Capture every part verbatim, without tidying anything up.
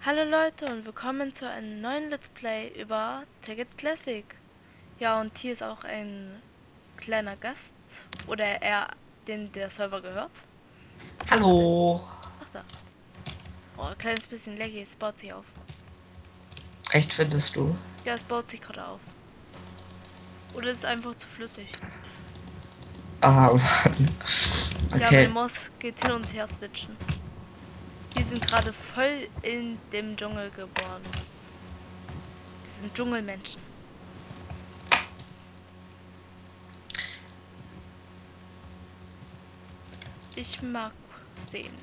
Hallo Leute und willkommen zu einem neuen Let's Play über Tekkit Classic. Ja, und hier ist auch ein kleiner Gast, oder er, den der Server gehört. Wo ist er denn? Hallo. Ach da. Oh, ein kleines bisschen laggy, es baut sich auf. Echt findest du? Ja, es baut sich gerade auf. Oder es ist einfach zu flüssig. Ah, Mann. Ja, meine Okay. Maus geht hin und her switchen. Wir sind gerade voll in dem Dschungel geboren. Wir sind Dschungelmenschen. Ich mag sehen.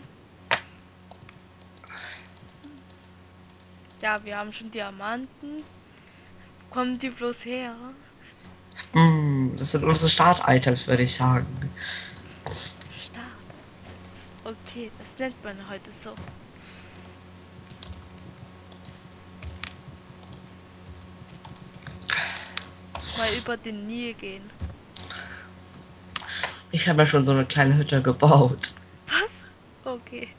Ja, wir haben schon Diamanten. Kommen die bloß her? Hm, das sind unsere Start-Items, würde ich sagen. Start. Okay, das nennt man heute so. Mal über den Nil gehen. Ich habe ja schon so eine kleine Hütte gebaut. Was? Okay.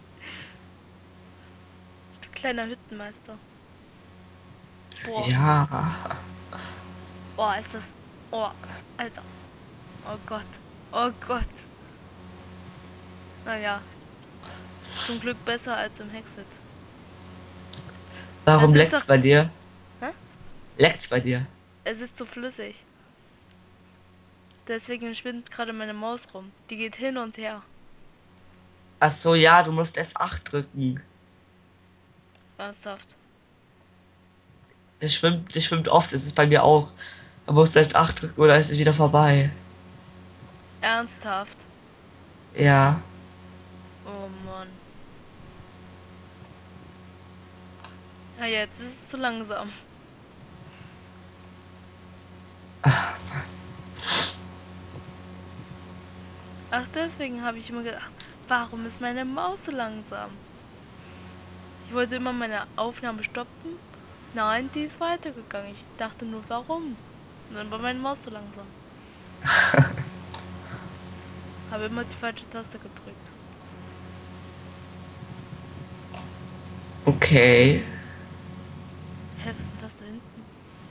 Du kleiner Hüttenmeister. Boah. Ja. Boah, ist das... Oh, Alter. Oh Gott. Oh Gott. Naja, zum Glück besser als im Hexet. Das Warum ist leckt's doch... bei dir? Hä? Leckt's bei dir? Es ist zu flüssig. Deswegen schwindet gerade meine Maus rum. Die geht hin und her. Ach so, ja, du musst F acht drücken. Ernsthaft. Das schwimmt, das schwimmt oft, das ist bei mir auch. Da musst du F acht drücken oder ist es wieder vorbei. Ernsthaft. Ja. Oh Mann. Na jetzt ist es zu langsam. Ach, deswegen habe ich immer gedacht, warum ist meine Maus so langsam? Ich wollte immer meine Aufnahme stoppen. Nein, die ist weitergegangen. Ich dachte nur, warum? Und dann war meine Maus so langsam. Habe immer die falsche Taste gedrückt. Okay. Hä, was ist das da hinten?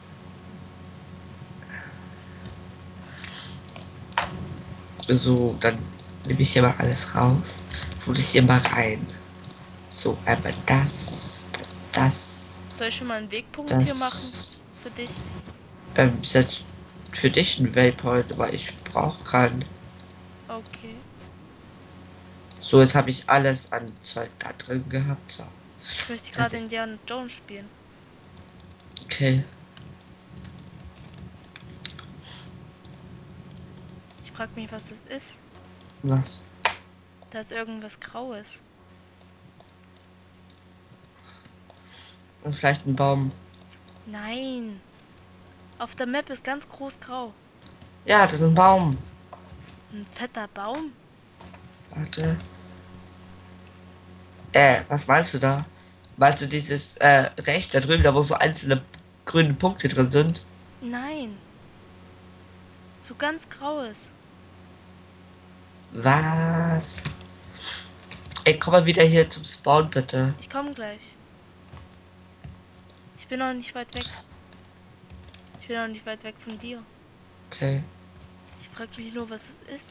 So, dann nehme ich hier mal alles raus. Tu das hier mal rein. So, einmal das, das, Soll ich schon mal einen Wegpunkt hier machen? das. Für dich? Ähm, ist jetzt für dich ein Waypoint, aber ich brauche keinen. Okay. So, jetzt habe ich alles an Zeug da drin gehabt. So. Ich möchte Das heißt, gerade ich, Indiana Jones spielen. okay. Ich frage mich, was das ist. Was? Da ist irgendwas Graues. Und vielleicht ein Baum. Nein. Auf der Map ist ganz groß grau. Ja, das ist ein Baum. Ein fetter Baum? Warte. Äh, was meinst du da? Meinst du dieses, äh, rechts da drüben, da wo so einzelne grüne Punkte drin sind? Nein. So ganz graues. Was? Ey, komm mal wieder hier zum Spawn, bitte. Ich komme gleich. Ich bin noch nicht weit weg. Ich bin noch nicht weit weg von dir. Okay. Ich frage mich nur, was es ist.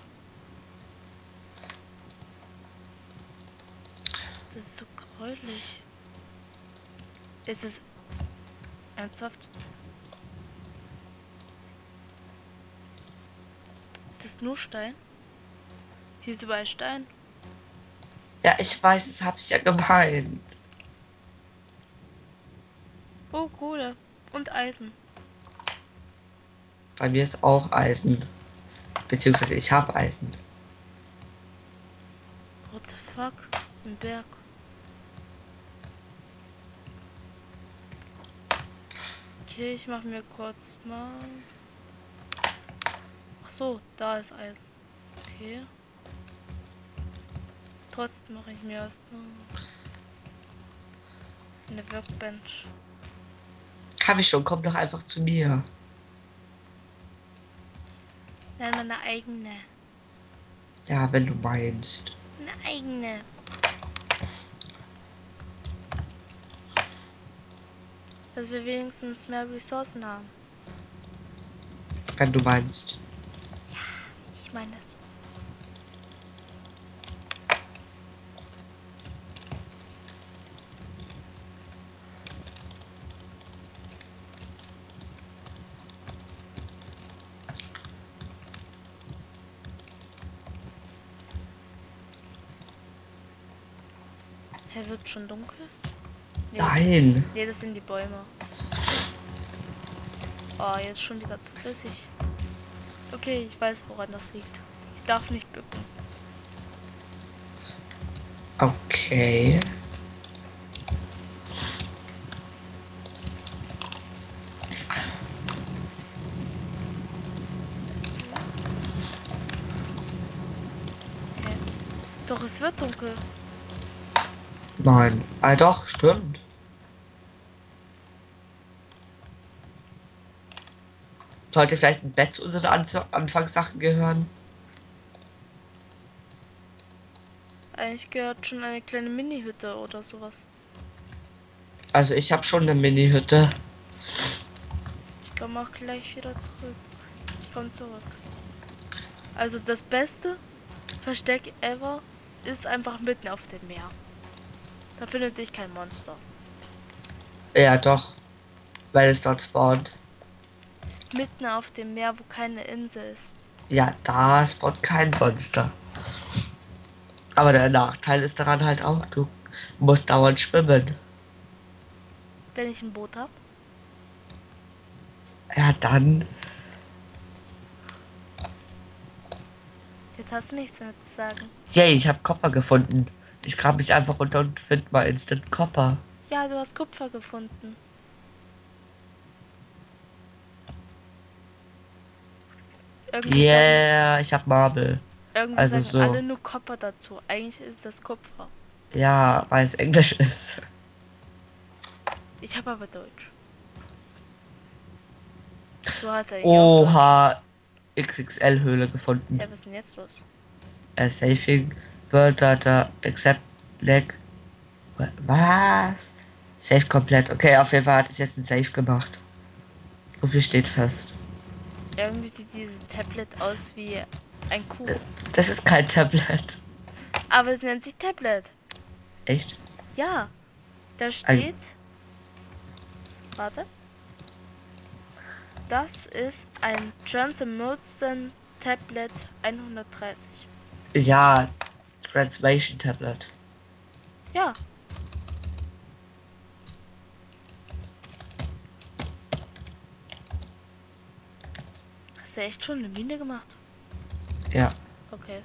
Das ist so gräulich. Ist es ernsthaft? Ist das nur Stein? Hier ist überall Stein. Ja, ich weiß, das habe ich ja gemeint. Oh, Kohle. Und Eisen. Bei mir ist auch Eisen. Beziehungsweise ich habe Eisen. What the fuck? Ein Berg. Okay, ich mache mir kurz mal... Ach so, da ist Eisen. Okay. Trotzdem mache ich mir erstmal eine Workbench. Habe ich schon, komm doch einfach zu mir. Nein, meine eigene. Ja, wenn du meinst. Eine eigene. Dass wir wenigstens mehr Ressourcen haben. Wenn du meinst. Ich meine das. Hey, wird schon dunkel? Nee, Nein. nee, das sind die Bäume. Oh, jetzt schon wieder zu flüssig. Okay, ich weiß, woran das liegt. Ich darf nicht bücken. Okay. Hä? Doch, es wird dunkel. Nein. Ah doch, stimmt. Sollte vielleicht ein Bett zu unseren Anz Anfangssachen gehören? Eigentlich gehört schon eine kleine Mini-Hütte oder sowas. Also ich habe schon eine Mini-Hütte. Ich komme auch gleich wieder zurück. Ich komme zurück. Also das beste Versteck ever ist einfach mitten auf dem Meer. Da findet sich kein Monster. Ja doch. Weil es dort spawnt. Mitten auf dem Meer, wo keine Insel ist. Ja, da spawnt kein Monster. Aber der Nachteil ist daran halt auch, du musst dauernd schwimmen. Wenn ich ein Boot habe. Ja, dann. Jetzt hast du nichts mehr zu sagen. Yay, ich habe Copper gefunden. Ich grab mich einfach runter und finde mal Instant Copper. Ja, du hast Kupfer gefunden. Irgendwie Yeah, ich habe Marble. sagen, irgendwie Also sagen so. alle nur Kupfer dazu. Eigentlich ist das Kupfer. Ja, weil es Englisch ist. Ich habe aber Deutsch. Du hast eigentlich auch Deutsch. Oha, X X L-Höhle gefunden. Ja, was ist denn jetzt los? Äh, Saving, World Data, Accept, Lag. Was? Save komplett. Okay, auf jeden Fall hat es jetzt ein Save gemacht. So viel steht fest. Irgendwie sieht dieses Tablet aus wie ein Kuh. Das ist kein Tablet. Aber es nennt sich Tablet. Echt? Ja. Da steht... Ein- Warte. Das ist ein Johnson Milton Tablet hundertdreißig. Ja, Translation Tablet. Ja. Hast du echt schon eine Mine gemacht? Ja. Okay.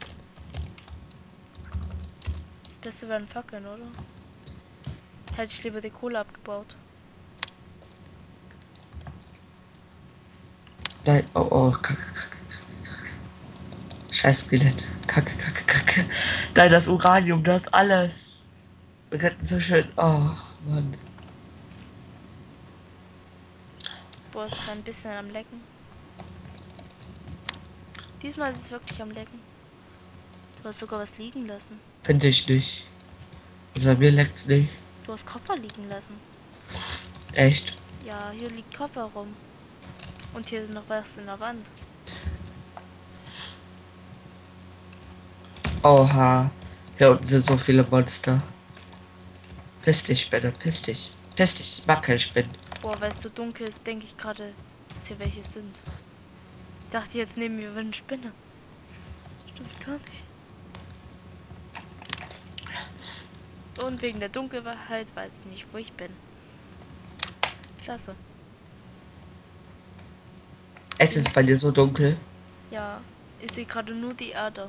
Das Beste wären Fackeln, oder? Hätte ich lieber die Kohle abgebaut. Nein, oh oh, kacke, kacke. Scheiß Skelett. Kacke, kacke, kacke. Nein, das Uranium, das alles. Wir könnten so schön. Oh, Mann. Boah, ist ein bisschen am Lecken. Diesmal ist es wirklich am Lecken. Du hast sogar was liegen lassen. Finde ich nicht. Also bei mir leckt's nicht. Du hast Kopper liegen lassen. Echt? Ja, hier liegt Kopper rum. Und hier ist noch was in der Wand. Oha. Hier unten sind so viele Monster. Piss dich, Spinne, piss dich. Piss dich, ich mag keine Spinnen. Boah, weil es so dunkel ist, denke ich gerade, dass hier welche sind. Ich dachte jetzt neben mir wäre eine Spinne. Stimmt gar nicht. Und wegen der Dunkelheit weiß ich nicht, wo ich bin. Klasse. Es ist bei dir so dunkel. Ja, ich sehe gerade nur die Erde.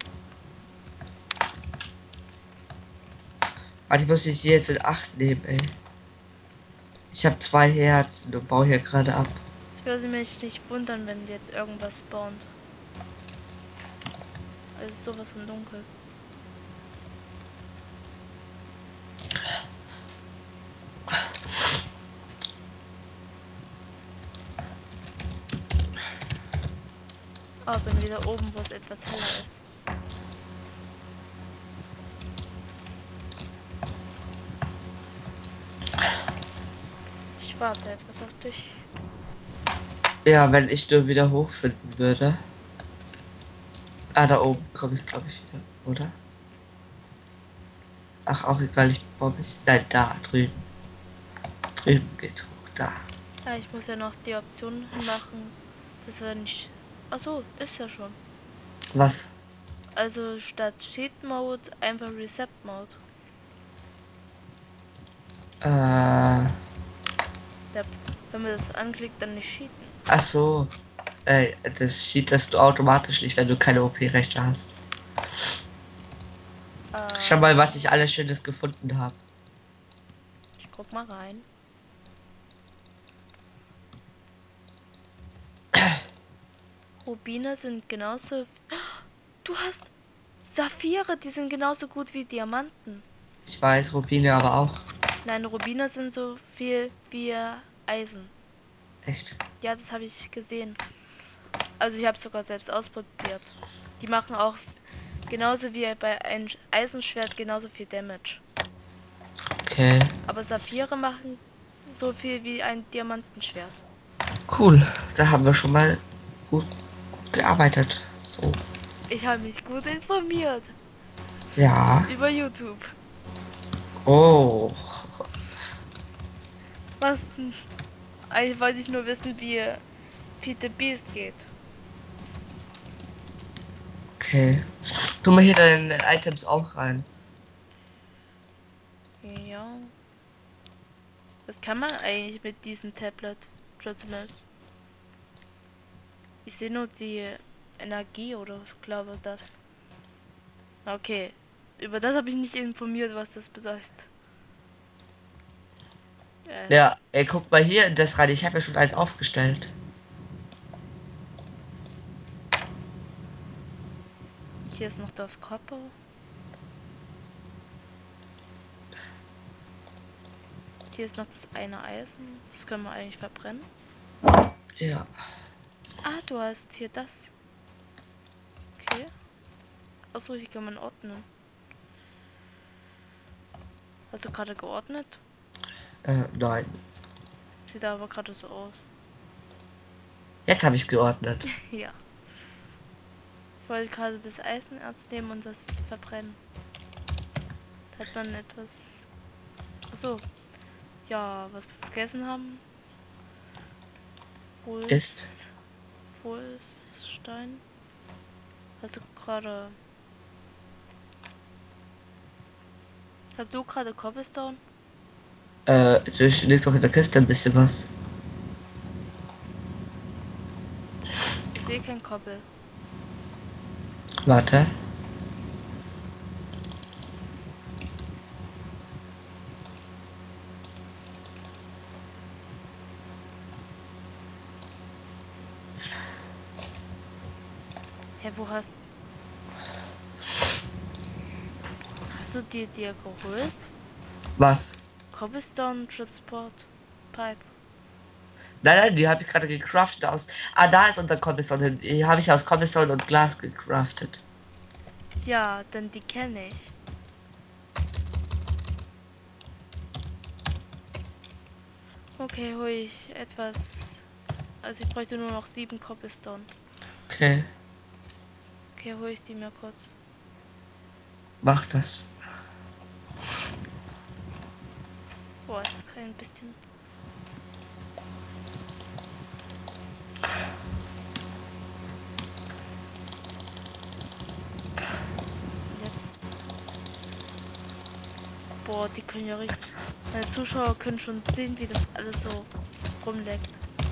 Warte, ich muss mich hier jetzt in Acht nehmen, ey. Ich habe zwei Herzen und baue hier gerade ab. Ich würde mich nicht wundern, wenn jetzt irgendwas spawnt. Also sowas von dunkel. Oh, bin wieder oben, wo es etwas heller ist. Ich Ich warte etwas auf dich. Ja, wenn ich nur wieder hochfinden würde. Ah, da oben komme ich, glaube ich, wieder, oder? Ach, auch egal, ich baue mich. Nein, da drüben. Drüben geht's hoch, da. Ja, ich muss ja noch die Option machen, dass wir nicht... Achso, ist ja schon. Was? Also statt Cheat Mode einfach Reset Mode. Äh, Der, wenn man das anklickt, dann nicht cheaten. ach so. Äh, das sieht das du automatisch nicht, wenn du keine O P-Rechte hast. Schau mal, was Äh, ich alles Schönes gefunden habe. ich guck mal rein. Rubine sind genauso... Du hast Saphire, die sind genauso gut wie Diamanten. Ich weiß, Rubine aber auch. Nein, Rubine sind so viel wie Eisen. Echt? Ja, das habe ich gesehen. Also ich habe sogar selbst ausprobiert. Die machen auch genauso wie bei einem Eisenschwert genauso viel Damage. Okay. Aber Saphire machen so viel wie ein Diamantenschwert. Cool. Da haben wir schon mal gut gearbeitet. So. Ich habe mich gut informiert. Ja. Über YouTube. Oh. Was denn? Eigentlich wollte ich nur wissen, wie Peter Beast geht. Okay. Tu mal hier deine Items auch rein. Ja. Was kann man eigentlich mit diesem Tablet? Trismet? Ich sehe nur die Energie oder ich glaube das. Okay. Über das habe ich nicht informiert, was das bedeutet. Äh, Ja, ey, guck mal hier in das rein. Ich habe ja schon eins aufgestellt. hier ist noch das Copper. Hier ist noch das eine Eisen. Das können wir eigentlich verbrennen. Ja. Ah, du hast hier das. Okay. Achso, hier kann man ordnen. Hast du gerade geordnet? Äh, nein. Sieht aber gerade so aus. Jetzt habe ich geordnet. Ja. Ich wollte gerade das Eisenerz nehmen und das verbrennen. Da hat man etwas... Achso. Ja, was wir vergessen haben. Holz. Ist. Holzstein. Hast du gerade... Hast du gerade Cobblestone? Äh, ich leg doch in der Kiste ein bisschen was. Ich sehe kein Kobbel. Warte. Hä, wo hast... Hast du dir dir geholt? Was? Cobblestone Transport Pipe. Nein, nein, die habe ich gerade gecraftet aus. Ah, da ist unser Cobblestone hin. Die habe ich aus Cobblestone und Glas gecraftet. Ja, denn die kenne ich. Okay, hol ich etwas. Also ich bräuchte nur noch sieben Cobblestone. Okay, Okay, hol ich die mir kurz. mach das. Boah, ist das ein bisschen... Jetzt. Boah, die können ja richtig... Meine Zuschauer können schon sehen, wie das alles so rumleckt.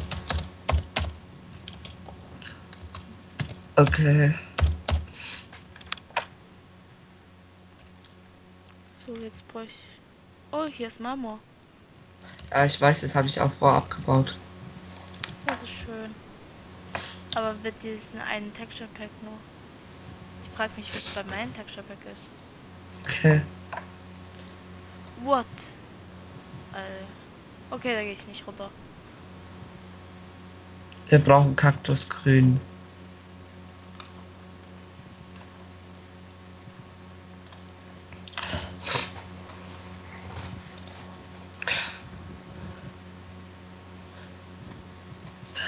Okay. So, jetzt bräuchte ich... Oh, hier ist Marmor. Ja, ich weiß, das habe ich auch vorab gebaut. Das ist schön. Aber mit diesen einen Texture Pack nur. Ich frage mich, was bei meinem Texture Pack ist. Okay. What? Äh, okay, da gehe ich nicht runter. Wir brauchen Kaktusgrün.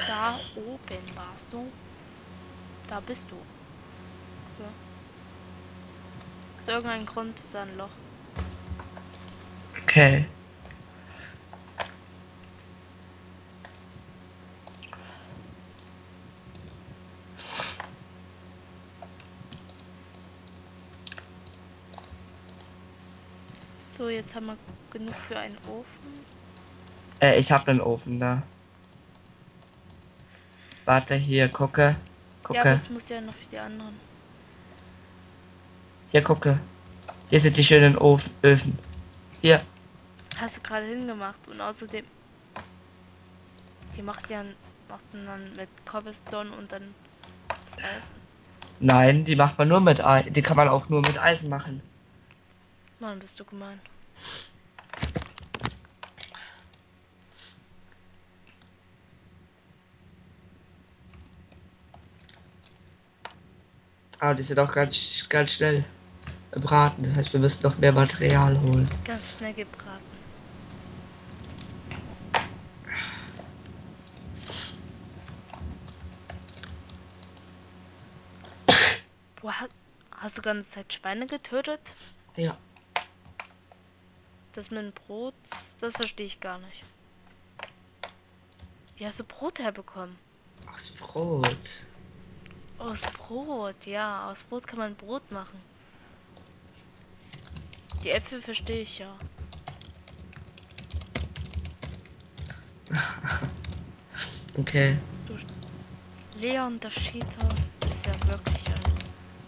Da oben warst du. Da bist du. So. Aus irgendeinem Grund ist da ein Loch. Okay. So, jetzt haben wir genug für einen Ofen. Äh, ich habe einen Ofen da. Warte, hier, gucke. Ja, aber Gucke. es muss ja noch für die anderen. Hier, gucke. Hier sind die schönen Ofen, Öfen. Hier. Hast du gerade hingemacht und außerdem, die macht ja machten dann mit Cobblestone und dann das Eisen. Nein, die macht man nur mit Eisen. Die kann man auch nur mit Eisen machen. Mann, bist du gemein. Aber die sind auch ganz, ganz schnell braten. Das heißt, wir müssen noch mehr Material holen. Ganz schnell gebraten. Boah, hast, hast du ganze Zeit Schweine getötet? Ja. Das mit dem Brot, das verstehe ich gar nicht. Wie hast du Brot herbekommen? Aus Brot. Aus Brot, ja. Aus Brot kann man Brot machen. Die Äpfel verstehe ich ja. Okay. Du, Leon, der Cheater, ist ja wirklich ein...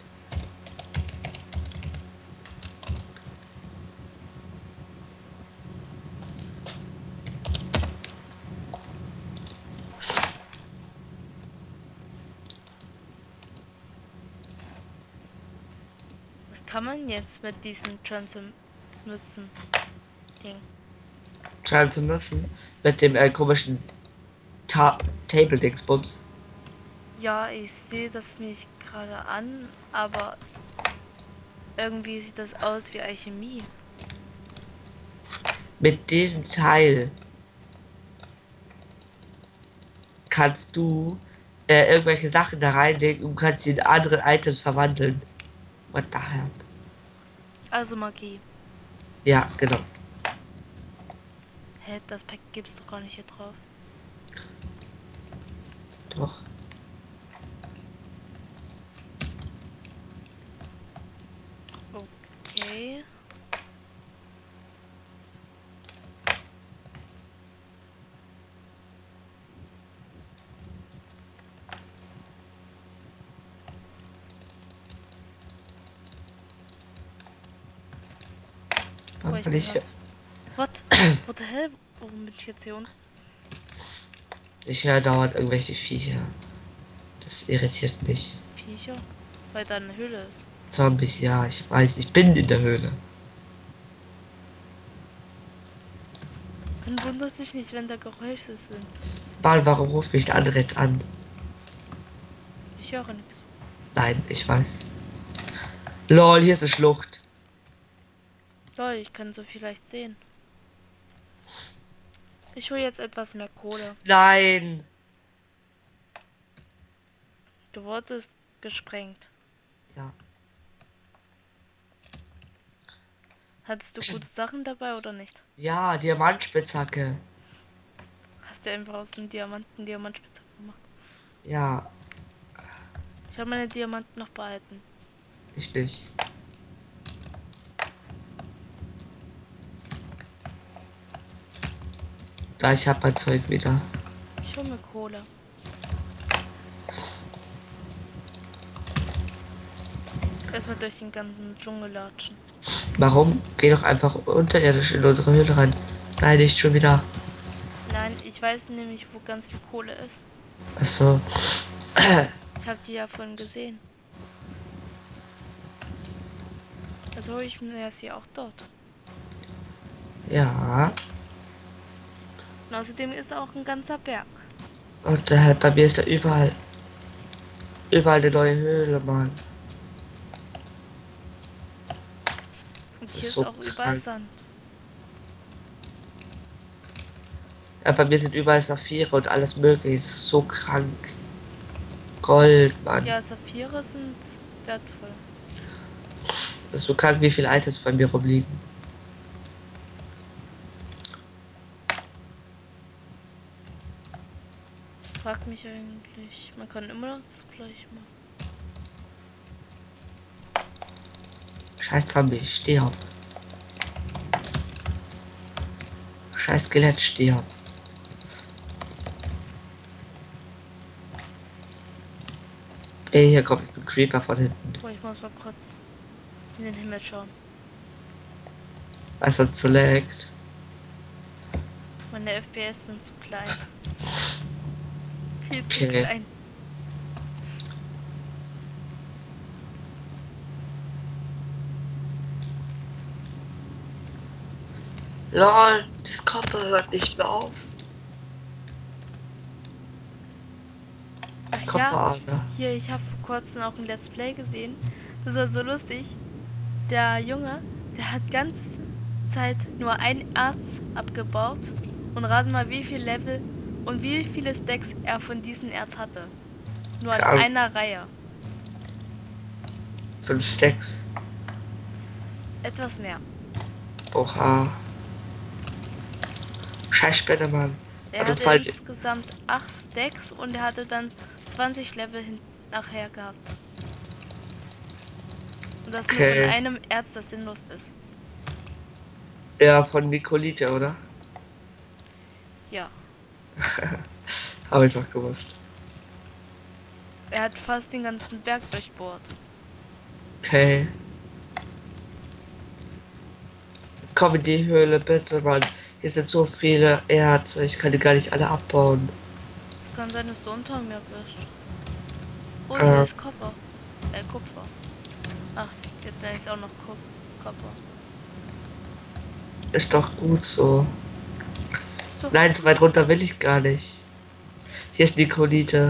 Was kann man jetzt mit diesem Transmission Ding? Scheinen zu müssen. Mit dem äh, komischen Ta Table Dingsbums. Ja, ich sehe das nicht gerade an, aber irgendwie sieht das aus wie Alchemie. Mit diesem Teil kannst du äh, irgendwelche Sachen da reinlegen und kannst sie in andere Items verwandeln. Und daher. Also Magie. Ja, genau. Hä, das Pack gibt's doch gar nicht hier drauf. Doch. Okay. Warum Oh, ich kann bin ich grad... What? What the hell? Warum bin ich jetzt hier unten? Ich höre dauernd irgendwelche Viecher. Das irritiert mich. Viecher? Weil da eine Höhle ist. Zombies, ja, ich weiß, ich bin in der Höhle. Dann wundert sich nicht, wenn da Geräusche sind. Mann, warum ruft mich der andere jetzt an? Ich höre nichts. Nein, ich weiß. Lol, hier ist eine Schlucht. So, ich kann so vielleicht sehen. Ich hole jetzt etwas mehr Kohle. Nein! Du wurdest gesprengt. Ja. Hattest du gute Sachen dabei oder nicht? Ja, Diamantspitzhacke. Hast du einfach aus dem Diamanten Diamantspitze gemacht? Ja, Ich habe meine Diamanten noch behalten. ich nicht. Da, ich hab mein Zeug wieder. Ich hole mir Kohle. Erstmal durch den ganzen Dschungel latschen. Warum? Geh doch einfach unterirdisch in unsere Höhle rein. Nein, nicht schon wieder. Nein, ich weiß nämlich, wo ganz viel Kohle ist. Ach so. Ich habe die ja vorhin gesehen. Also hole ich mir jetzt hier auch dort. Ja. Und außerdem ist auch ein ganzer Berg. Und äh, bei mir ist da überall. Überall eine neue Höhle, Mann. Und Das hier ist ist so auch überall krank. Sand. Ja, bei mir sind überall Saphire und alles mögliche. Das ist so krank. Gold, Mann. Ja, Saphire sind wertvoll. Das ist so krank, wie viele Items bei mir rumliegen. Ich frag mich eigentlich, man kann immer noch das gleiche machen. Scheiß Zombie, stirb. Scheiß Skelett, stirb. Ey, hier kommt jetzt ein Creeper von hinten. Oh, ich muss mal kurz in den Himmel schauen. Was uns so laggt. Meine F P S sind zu klein. Viel zu Okay. klein. LOL, das Kopper hört nicht mehr auf. Ach ja, Kopper, hier, ich habe vor kurzem auch ein Let's Play gesehen. Das war so lustig. Der Junge, der hat ganz Zeit nur ein Erz abgebaut. Und raten mal, wie viel Level und wie viele Stacks er von diesem Erz hatte. Nur an Klar. einer Reihe. Fünf Stacks. Etwas mehr. Oha. Scheiß Spinne, Mann. Er Also, hatte falls- insgesamt acht Stacks und er hatte dann zwanzig Level hin nachher gehabt. Und das nur Okay. von einem Erz, das sinnlos ist. Ja, von Nikolite, oder? Ja. Habe ich doch gewusst. Er hat fast den ganzen Berg durchbohrt. Okay. Komm in die Höhle, bitte, Mann. Hier sind so viele Erze. Ich kann die gar nicht alle abbauen. Es kann sein, dass du unter mir bist. Oh, Äh. hier ist Kupfer. Äh, Kupfer. Ach, jetzt nenne ich auch noch Kup Kupfer. Ist doch gut so. Ist doch Nein, so weit runter will ich gar nicht. Hier ist Nikolite.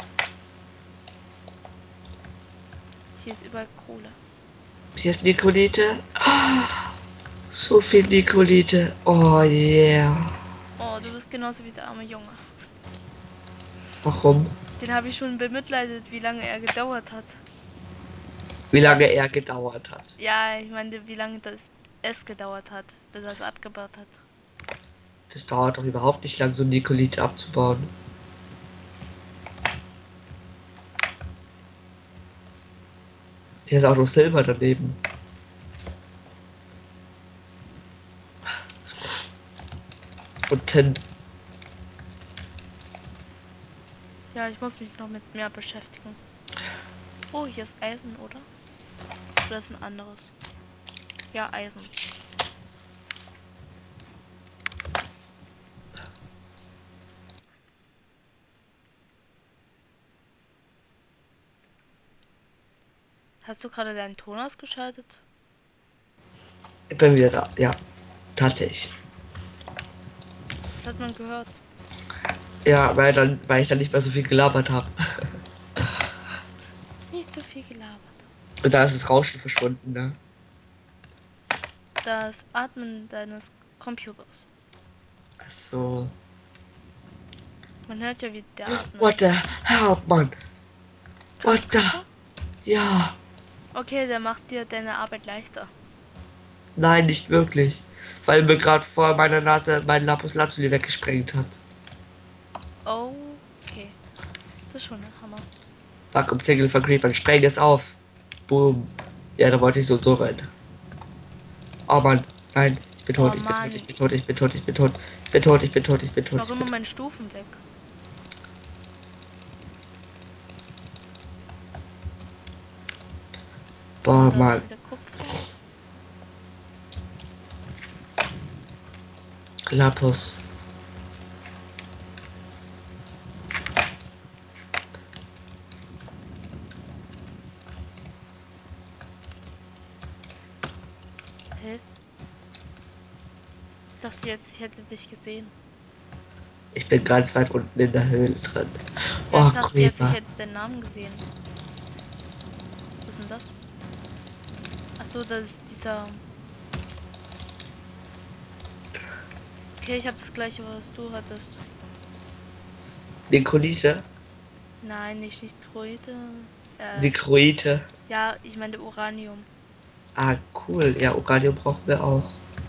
Hier ist überall Kohle. Hier ist Nikolite. Ah, so viel Nikolite. Oh yeah. Oh, du bist genauso wie der arme Junge. Warum? Den habe ich schon bemitleidet, wie lange er gedauert hat. Wie lange er gedauert hat. Ja, ich meine, wie lange das es gedauert hat, bis er es abgebaut hat. Das dauert doch überhaupt nicht lang, so Nikolite abzubauen. Hier ist auch noch Silber daneben. Und Tin. Ja, ich muss mich noch mit mehr beschäftigen. Oh, hier ist Eisen, oder? Oder ist ein anderes? Ja, Eisen. Hast du gerade deinen Ton ausgeschaltet? Ich bin wieder da. Ja, hatte ich. Das hat man gehört. Ja, weil, dann, weil ich dann nicht mehr so viel gelabert habe. Nicht so viel gelabert. Und da ist das Rauschen verschwunden, ne? Das Atmen deines Computers. Ach so. Man hört ja, wie der atmet. What the hell, Mann? What the? Ja. Okay, der macht dir deine Arbeit leichter. Nein, nicht wirklich. Weil mir gerade vor meiner Nase mein Lapis Lazuli weggesprengt hat. Okay. Das ist schon ein Hammer. Vakuum Single von Creeper. Spreng es auf. Boom. Ja, da wollte ich so und so rein. Oh Mann. Nein. Ich bin tot, Oh ich bin Mann. tot, ich bin tot, ich bin tot, ich bin tot. Ich bin tot, ich bin tot, ich bin Ich tot. mach Ich bin immer tot. meine Stufen weg. Boah, Da Mann. ist wieder Kupfer. Lapis. Hä? Ich dachte jetzt, ich hätte dich gesehen. Ich bin ganz weit unten in der Höhle drin. Ja, Oh, ich dachte jetzt, ich Creeper. hätte den Namen gesehen. Was ist denn das? Achso, das ist dieser... Okay, ich habe das gleiche, was du hattest. Die Kulisse. Nein, nicht, nicht Kröte. Äh, Die Kroate. ja, ich meine Uranium. Ah, cool. Ja, Uranium brauchen wir auch.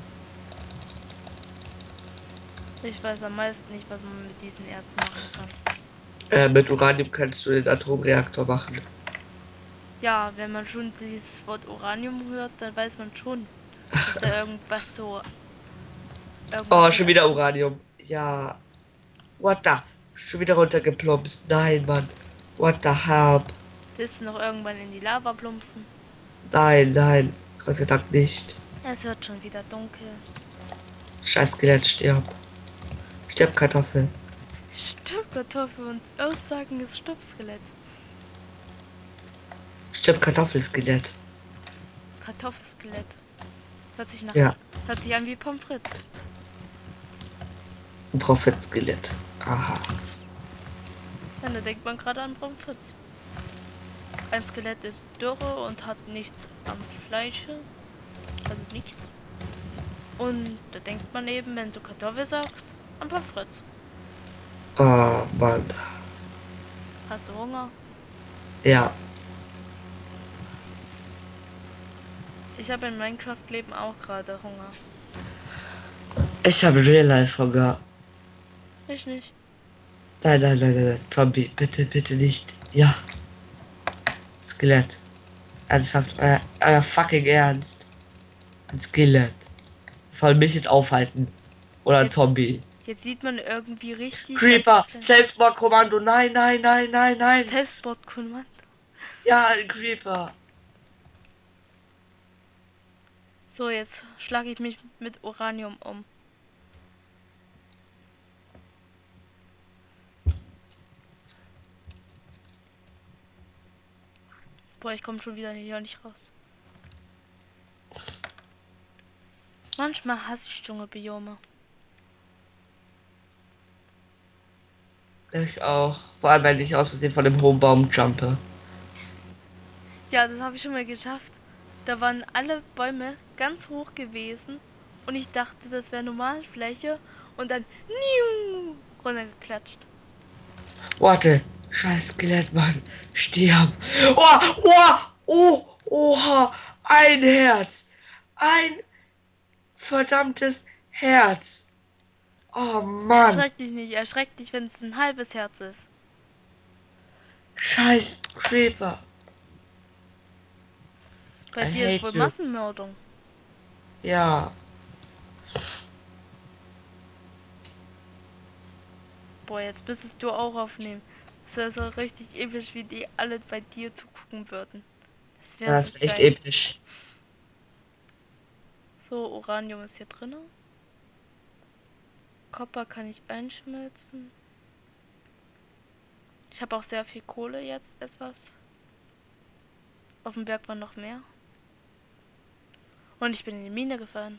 Ich weiß am meisten nicht, was man mit diesen Erzen machen kann. Äh, mit Uranium kannst du den Atomreaktor machen. Ja, wenn man schon dieses Wort Uranium hört, dann weiß man schon, dass da irgendwas so, irgendwas Oh, mit schon wieder Atom. Uranium. Ja. What the? Schon wieder runtergeplumpst. Nein, Mann. What the help? Willst du noch irgendwann in die Lava plumpsen? Nein, nein. Gott sei Dank nicht. Es wird schon wieder dunkel. Scheiß Skelett, stirb. Stirb, Kartoffel. Stirb Kartoffel und Aussagen ist Stirbskelett. Stirb, Kartoffelskelett. Kartoffelskelett. Hört sich nach. Ja, Hört sich an wie Pommes frites. ein Prophet-Skelett. Aha. Ja, da denkt man gerade an Pommes frites. Ein Skelett ist dürre und hat nichts am Fleische. Also nichts. Und da denkt man eben, wenn du Kartoffel sagst, an Pommes frites. Oh, Mann. Hast du Hunger? Ja. Ich habe in Minecraft Leben auch gerade Hunger. Ich habe Real Life Hunger. Ich nicht. Nein, nein, nein, nein, nein. Zombie. Bitte, bitte nicht. Ja. Skelett. Ernsthaft. Euer, euer fucking Ernst. Ein Skelett. Soll mich jetzt aufhalten. Oder ein Jetzt, Zombie. jetzt sieht man irgendwie richtig, Creeper. dass Selbstmordkommando. Nein, nein, nein, nein, nein. Selbstmordkommando. Ja, ein Creeper. So, jetzt schlage ich mich mit Uranium um. Boah, ich komme schon wieder hier nicht raus. Manchmal hasse ich Dschungelbiome. Ich auch. Vor allem, wenn ich aus Versehen von dem hohen Baum jumpe. Ja, das habe ich schon mal geschafft. Da waren alle Bäume ganz hoch gewesen und ich dachte, das wäre Normalfläche und dann niu, runtergeklatscht. Warte. Scheiß Skelett, Mann. Stirb. Oh, oh, oh, oha. Ein Herz. Ein verdammtes Herz. Oh, Mann. Erschreck dich nicht, erschreck dich, wenn es ein halbes Herz ist. Scheiß Creeper. Bei I dir ist hate wohl you. Massenmordung. Ja. Boah, jetzt müsstest du auch aufnehmen. Das wäre so richtig episch, wie die alle bei dir zugucken würden. Das wäre so Das wäre echt geil. episch. So, Uranium ist hier drin. Kopper kann ich einschmelzen. Ich habe auch sehr viel Kohle jetzt etwas. Auf dem Berg war noch mehr. Und ich bin in die Mine gefallen.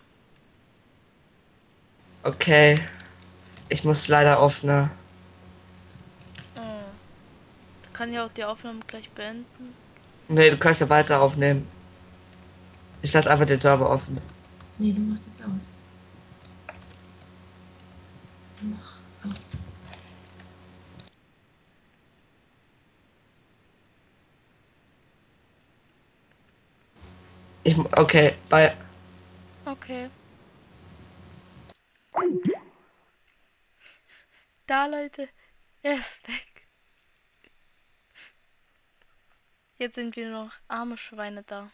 Okay. Ich muss leider auf eine. Oh. Da kann ich auch die Aufnahme gleich beenden. Nee, du kannst ja weiter aufnehmen. Ich lasse einfach den Server offen. Nee, du machst jetzt aus. Mach aus. Ich, okay, bye. Okay. Da, Leute. Er ist weg. Jetzt sind wir noch arme Schweine da.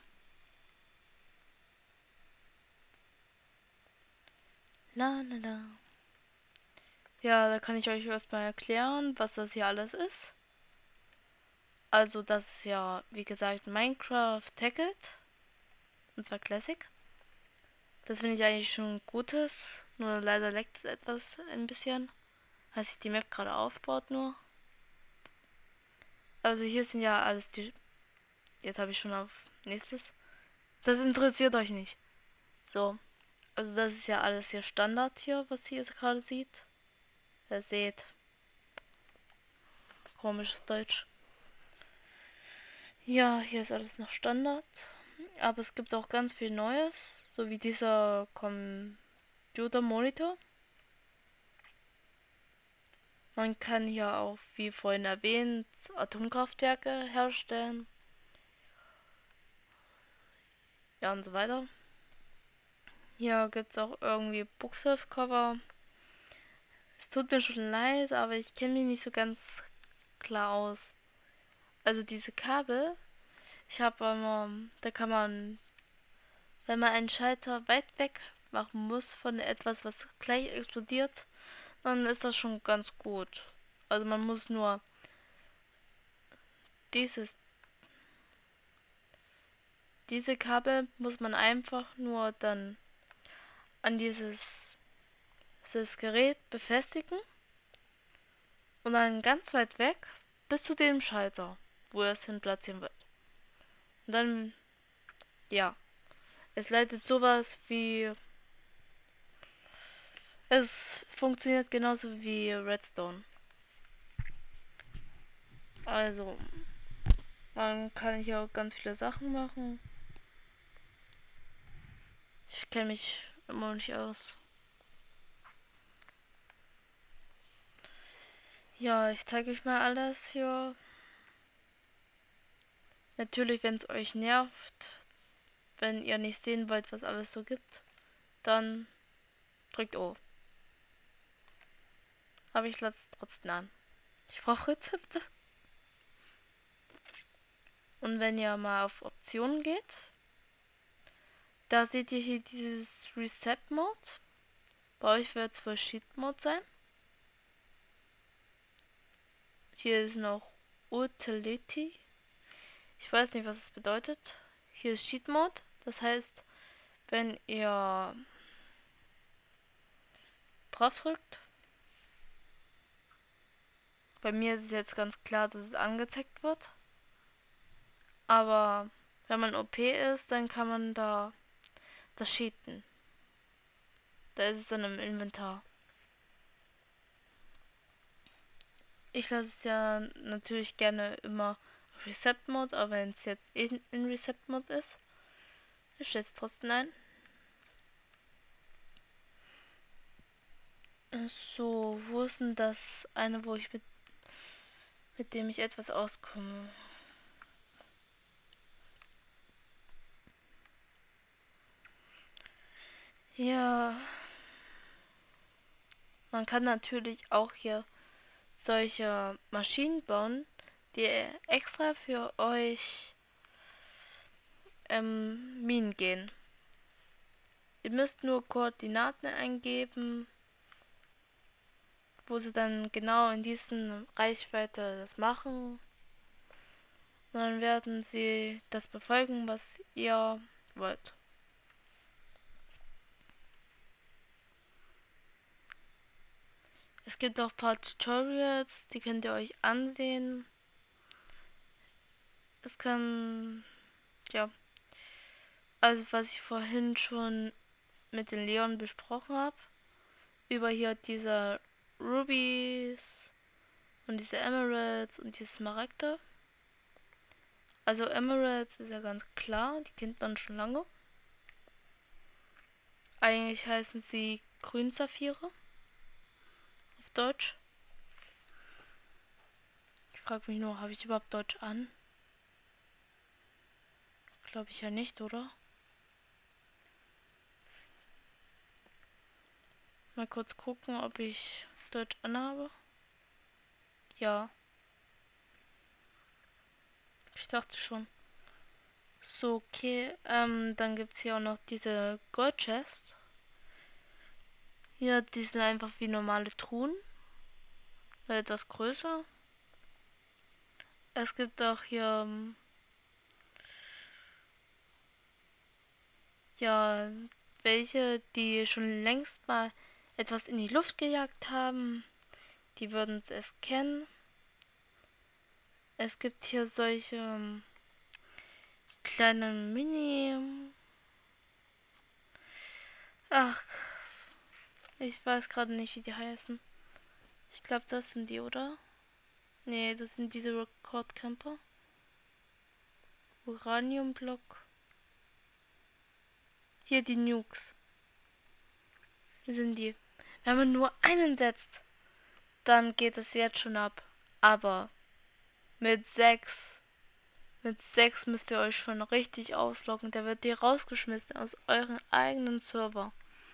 La la la. Ja, da kann ich euch erstmal erklären, was das hier alles ist. Also das ist ja, wie gesagt, Minecraft Tacket. Und zwar Classic. Das finde ich eigentlich schon Gutes. Nur leider leckt es etwas ein bisschen. Als sich die Map gerade aufbaut nur. Also hier sind ja alles die... Jetzt habe ich schon auf nächstes. Das interessiert euch nicht. So. Also das ist ja alles hier Standard hier, was ihr jetzt gerade seht. Ihr seht. Komisches Deutsch. Ja, hier ist alles noch Standard. Aber es gibt auch ganz viel Neues. So wie dieser Computermonitor. Man kann hier auch, wie vorhin erwähnt, Atomkraftwerke herstellen. Ja, und so weiter. Hier gibt es auch irgendwie Buchshilfcover. Es tut mir schon leid, aber ich kenne mich nicht so ganz klar aus. Also diese Kabel, ich habe immer, da kann man, wenn man einen Schalter weit weg machen muss von etwas, was gleich explodiert, dann ist das schon ganz gut. Also man muss nur dieses, diese Kabel muss man einfach nur dann an dieses, dieses Gerät befestigen und dann ganz weit weg bis zu dem Schalter, wo er es hin platzieren wird. Und dann, ja, es leitet sowas wie, es funktioniert genauso wie Redstone. Also, man kann hier auch ganz viele Sachen machen. Ich kenne mich immer noch nicht aus. Ja, ich zeige euch mal alles hier. Natürlich, wenn es euch nervt, wenn ihr nicht sehen wollt, was alles so gibt, dann drückt O. Aber ich lasse es trotzdem an. Ich brauche Rezepte. Und wenn ihr mal auf Optionen geht, da seht ihr hier dieses Reset Mode. Bei euch wird es wohl Cheat Mode sein. Hier ist noch Utility. Ich weiß nicht, was es bedeutet. Hier ist Cheat Mode. Das heißt, wenn ihr drauf drückt, bei mir ist es jetzt ganz klar, dass es angezeigt wird. Aber wenn man O P ist, dann kann man da das cheaten. Da ist es dann im Inventar. Ich lasse es ja natürlich gerne immer Reset Mode, aber wenn es jetzt in, in Reset Mode ist, ich stelle es trotzdem ein. So, wo ist denn das eine, wo ich mit, mit dem ich etwas auskomme? Ja, man kann natürlich auch hier solche Maschinen bauen, die extra für euch ähm, Minen gehen. Ihr müsst nur Koordinaten eingeben, wo sie dann genau in diesen Reichweite das machen. Und dann werden sie das befolgen, was ihr wollt. Es gibt auch ein paar Tutorials, die könnt ihr euch ansehen. Es kann, ja, also was ich vorhin schon mit den Leon besprochen habe, über hier diese Rubies und diese Emeralds und diese Smaragde. Also Emeralds ist ja ganz klar, die kennt man schon lange. Eigentlich heißen sie Grünsaphire auf Deutsch. Ich frage mich nur, habe ich überhaupt Deutsch an? Glaube ich ja nicht, oder? Mal kurz gucken, ob ich Deutsch anhabe. Ja. Ich dachte schon. So, okay. Ähm, dann gibt es hier auch noch diese Gold Chest. Hier, die sind einfach wie normale Truhen. Nur etwas größer. Es gibt auch hier ähm, ja welche, die schon längst mal etwas in die Luft gejagt haben. Die würden es erst kennen. Es gibt hier solche ähm, kleinen Mini... Ach, ich weiß gerade nicht, wie die heißen. Ich glaube, das sind die, oder? Nee, das sind diese Record Camper. Uraniumblock. Hier die Nukes. Hier sind die. Wenn man nur einen setzt, dann geht es jetzt schon ab. Aber mit sechs, mit sechs müsst ihr euch schon richtig ausloggen. Der wird dir rausgeschmissen aus euren eigenen Server.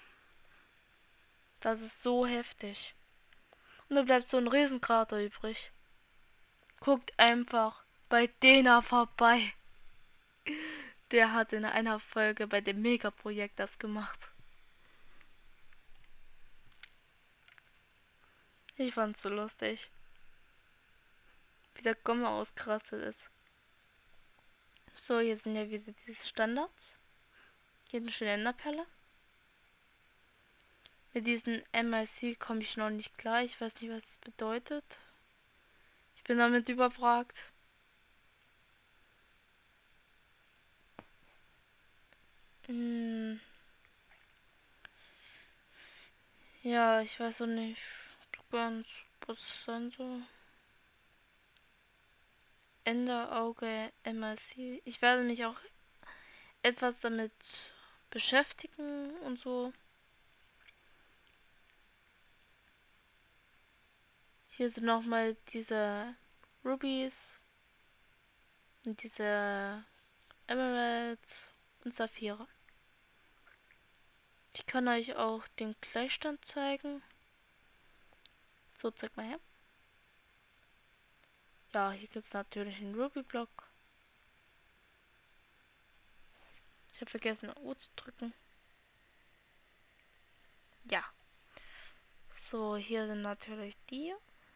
Das ist so heftig. Und da bleibt so ein Riesenkrater übrig. Guckt einfach bei Dena vorbei. Der hat in einer Folge bei dem Megaprojekt das gemacht. Ich fand's so lustig. Wie der Gomme ausgerastet ist. So, hier sind ja wieder diese Standards. Hier eine schöne Enderperle. Mit diesem M I C komme ich noch nicht klar. Ich weiß nicht, was es bedeutet. Ich bin damit überfragt. Hm. Ja, ich weiß auch nicht ganz Prozent so. Enderauge M I C. Ich werde mich auch etwas damit beschäftigen und so. Hier sind nochmal diese Rubies und diese Emeralds und Saphire. Ich kann euch auch den Gleichstand zeigen. So, zeig mal her. Ja, hier gibt es natürlich einen Ruby-Block. Ich habe vergessen, U zu drücken. Ja. So, hier sind natürlich die.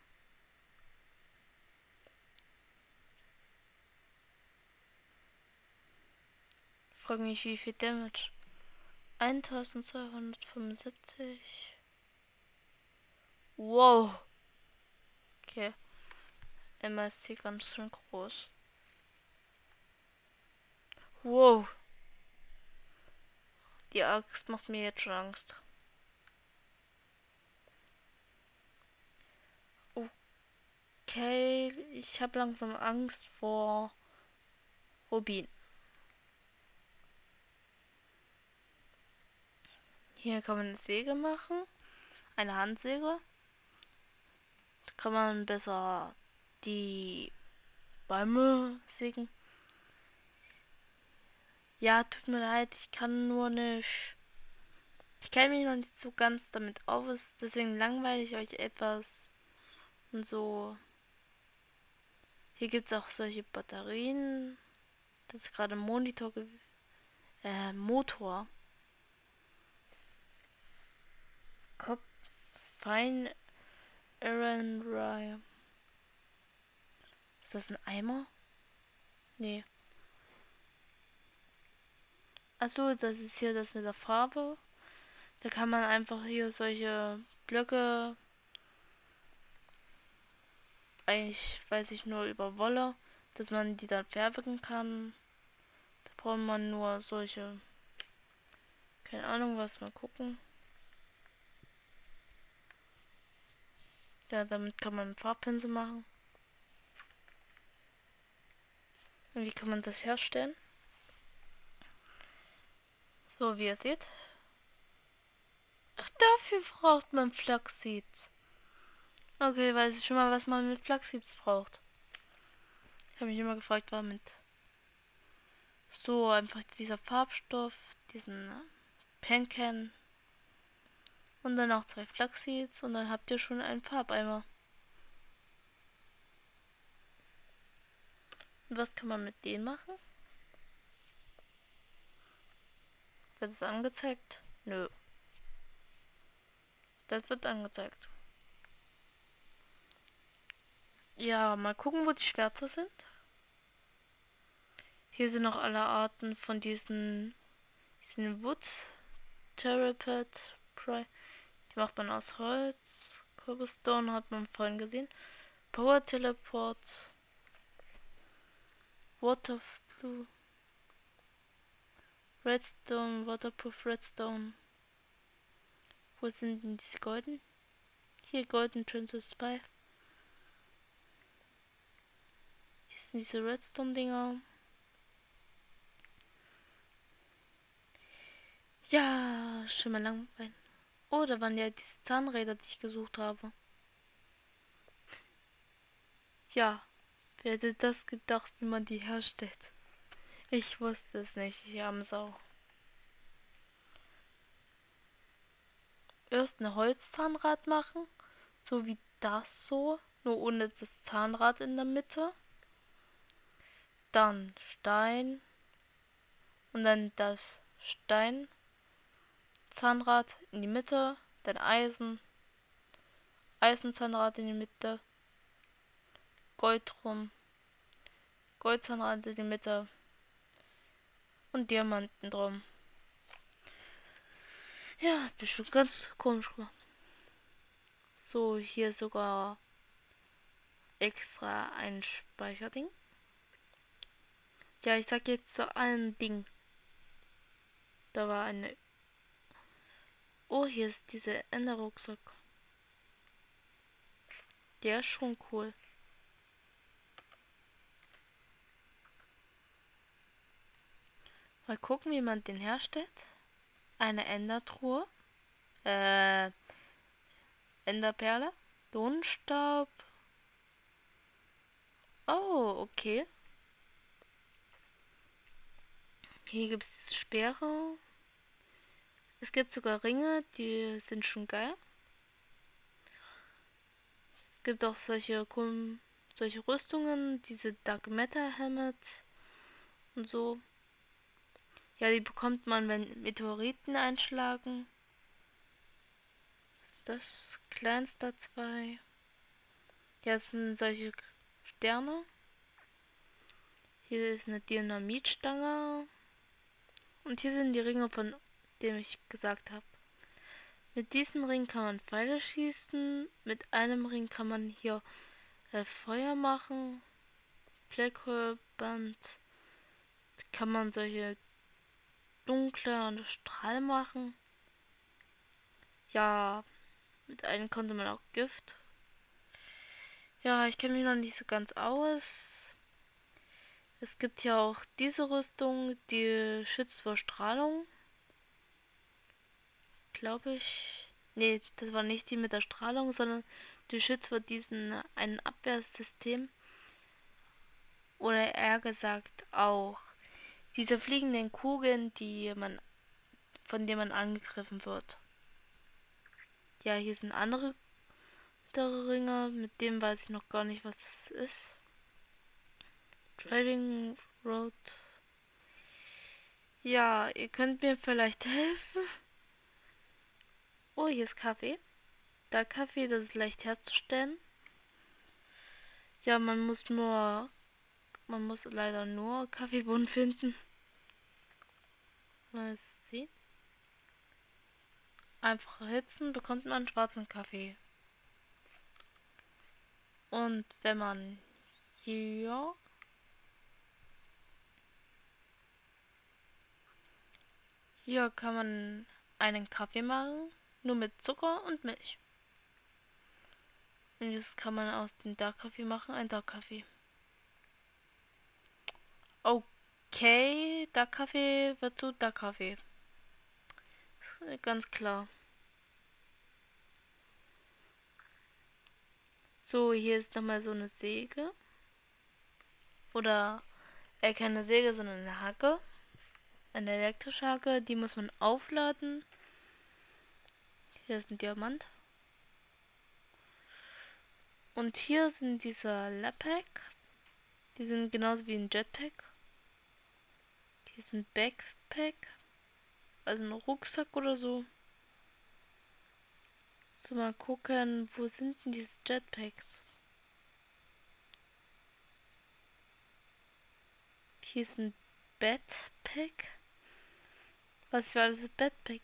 Ich frage mich, wie viel Damage. eintausendzweihundertfünfundsiebzig. Wow. Okay. M I C ganz schön groß. Wow. Die Axt macht mir jetzt schon Angst. Okay, ich habe langsam Angst vor Rubin. Hier kann man eine Säge machen. Eine Handsäge. Da kann man besser die Bäume sägen. Ja, tut mir leid, ich kann nur nicht. Ich kenne mich noch nicht so ganz damit aus, deswegen langweile ich euch etwas. Und so. Hier gibt es auch solche Batterien. Das ist gerade Monitor. Äh, Motor. Kopf. Fine Iron Rye. Ist das ein Eimer? Nee. Achso, das ist hier das mit der Farbe. Da kann man einfach hier solche Blöcke. Eigentlich weiß ich nur über Wolle, dass man die dann färben kann. Da braucht man nur solche. Keine Ahnung was, mal gucken. Ja, damit kann man Farbpinsel machen. Und wie kann man das herstellen? So, wie ihr seht. Ach, dafür braucht man Flaxseeds. Okay, weiß ich schon mal, was man mit Flaxseeds braucht. Ich habe mich immer gefragt, womit. So, einfach dieser Farbstoff, diesen Pencan. Und dann noch zwei Flaxseeds und dann habt ihr schon einen Farbeimer. Und was kann man mit denen machen? Wird es angezeigt? Nö. Das wird angezeigt. Ja, mal gucken, wo die Schwerter sind. Hier sind noch alle Arten von diesen, diesen Wood Therapet. Die macht man aus Holz. Cobblestone hat man vorhin gesehen. Power Teleport. Water Blue. Redstone, Waterproof Redstone. Wo sind denn diese Golden? Hier Golden Transfer Spy. Hier sind diese Redstone Dinger. Ja, schon mal langweilig. Oh, da waren ja diese Zahnräder, die ich gesucht habe. Ja, wer hätte das gedacht, wie man die herstellt? Ich wusste es nicht, ich arme Sau. Erst ein Holzzahnrad machen, so wie das so, nur ohne das Zahnrad in der Mitte. Dann Stein und dann das Steinzahnrad in die Mitte, dann Eisen, Eisenzahnrad in die Mitte, Gold rum, Goldzahnrad in die Mitte und Diamanten drum. Ja, hat bestimmt ganz komisch gemacht. So, hier sogar extra ein Speicherding. Ja, ich sag jetzt zu allen Dingen. Da war eine... Oh, hier ist dieser Enderrucksack. Der ist schon cool. Mal gucken, wie man den herstellt. Eine Endertruhe. Äh... Enderperle. Lohnstab. Oh, okay. Hier gibt es Speere. Es gibt sogar Ringe, die sind schon geil. Es gibt auch solche solche Rüstungen, diese Dark Matter Helmets und so. Ja, die bekommt man, wenn Meteoriten einschlagen. Das kleinste zwei. Ja, das sind solche Sterne. Hier ist eine Dynamitstange. Und hier sind die Ringe, von denen ich gesagt habe. Mit diesem Ring kann man Pfeile schießen. Mit einem Ring kann man hier äh, Feuer machen. Blackhole-Band. Kann man solche dunkle Strahl machen. Ja, mit einem konnte man auch Gift. Ja, ich kenne mich noch nicht so ganz aus. Es gibt ja auch diese Rüstung, die schützt vor Strahlung. Glaube ich. Nee, das war nicht die mit der Strahlung, sondern die schützt vor diesem ein Abwehrsystem. Oder eher gesagt auch diese fliegenden Kugeln, die man von denen man angegriffen wird. Ja, hier sind andere Ringe, mit dem weiß ich noch gar nicht, was es ist. Trading Road. Ja, ihr könnt mir vielleicht helfen. Oh, hier ist Kaffee. Der Kaffee, das ist leicht herzustellen. Ja, man muss nur, man muss leider nur Kaffeebohnen finden. Mal sehen. Einfach erhitzen, bekommt man schwarzen Kaffee. Und wenn man hier hier kann man einen Kaffee machen, nur mit Zucker und Milch. Und jetzt kann man aus dem Dark-Kaffee machen, ein Dark-Kaffee. Okay, Dark-Kaffee wird zu Dark-Kaffee. Ganz klar. So, hier ist nochmal so eine Säge. Oder, äh, keine Säge, sondern eine Hacke. Eine elektrische Hacke, die muss man aufladen. Hier ist ein Diamant. Und hier sind diese Lappack. Die sind genauso wie ein Jetpack. Hier ist ein Backpack. Also ein Rucksack oder so. So, mal gucken, wo sind denn diese Jetpacks? Hier ist ein Backpack. Was für alles ist Backpack?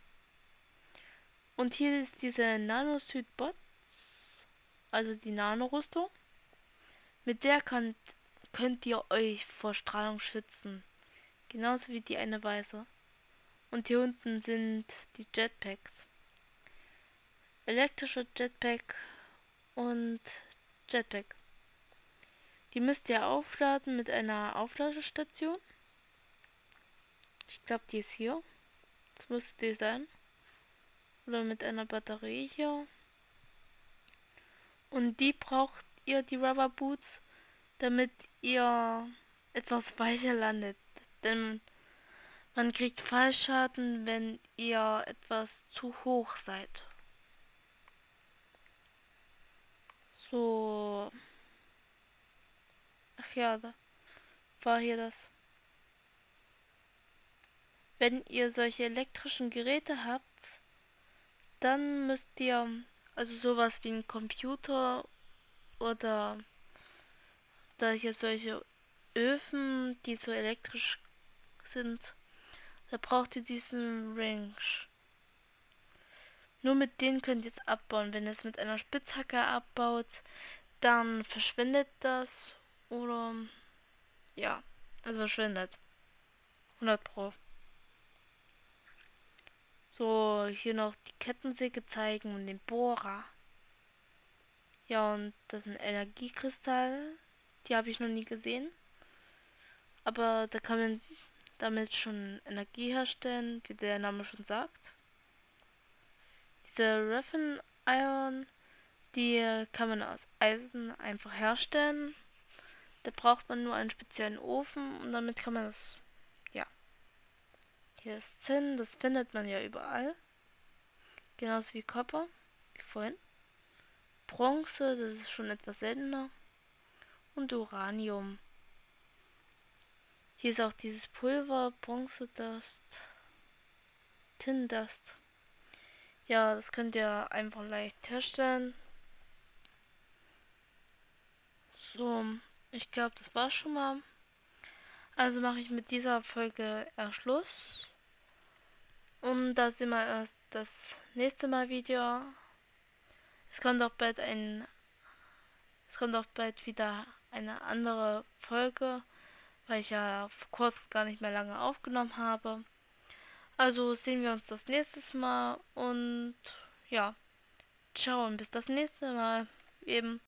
Und hier ist diese Nanosuit-Bots. Also die Nanorüstung. Mit der könnt, könnt ihr euch vor Strahlung schützen. Genauso wie die eine weiße. Und hier unten sind die Jetpacks. Elektrische Jetpack und Jetpack. Die müsst ihr aufladen mit einer Aufladestation. Ich glaube, die ist hier. Das müsste die sein. Oder mit einer Batterie hier. Und die braucht ihr die Rubber Boots, damit ihr etwas weicher landet. Denn man kriegt Fallschaden, wenn ihr etwas zu hoch seid. So. Ach ja, da war hier das. Wenn ihr solche elektrischen Geräte habt, dann müsst ihr, also sowas wie ein Computer oder da hier solche Öfen, die so elektrisch sind, da braucht ihr diesen Ring. Nur mit denen könnt ihr es abbauen. Wenn ihr es mit einer Spitzhacke abbaut, dann verschwindet das oder ja, also verschwindet. hundert Pro. So, hier noch die Kettensäge zeigen und den Bohrer. Ja, und das sind Energiekristalle. Die habe ich noch nie gesehen. Aber da kann man damit schon Energie herstellen, wie der Name schon sagt. Diese Raffin Iron, die kann man aus Eisen einfach herstellen. Da braucht man nur einen speziellen Ofen und damit kann man das, ja. Hier ist Zinn, das findet man ja überall. Genauso wie Kupfer, wie vorhin. Bronze, das ist schon etwas seltener. Und Uranium. Hier ist auch dieses Pulver, Bronze Dust, Tin Dust. Ja, das könnt ihr einfach leicht herstellen. So, ich glaube, das war's schon mal. Also mache ich mit dieser Folge erst Schluss. Und da sehen wir erst das nächste Mal wieder. Es kommt auch bald ein, es kommt auch bald wieder eine andere Folge, weil ich ja vor kurzem gar nicht mehr lange aufgenommen habe. Also sehen wir uns das nächste Mal und ja, ciao und bis das nächste Mal eben.